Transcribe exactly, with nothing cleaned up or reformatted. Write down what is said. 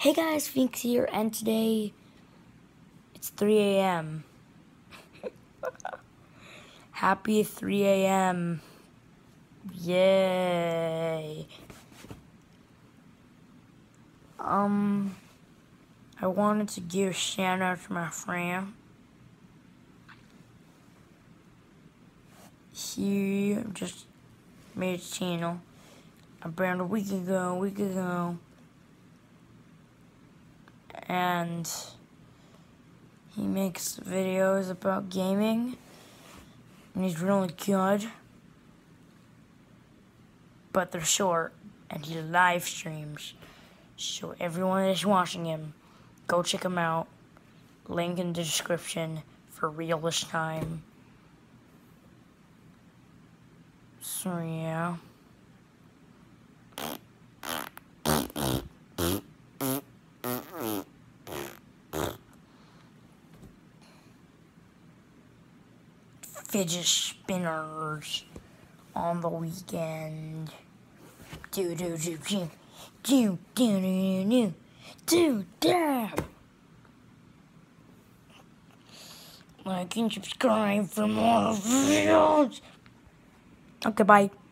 Hey guys, Finks here, and today it's three A M Happy three A M Yay! Um, I wanted to give a shout out to my friend. He just made a channel about a week ago, a week ago. And he makes videos about gaming, and he's really good, but they're short, and he live streams, so everyone that's watching him, go check him out. Link in the description for real this time. So yeah. Fidget spinners on the weekend. Do do do do do do do do do dab. Like and subscribe for more videos. Okay, bye.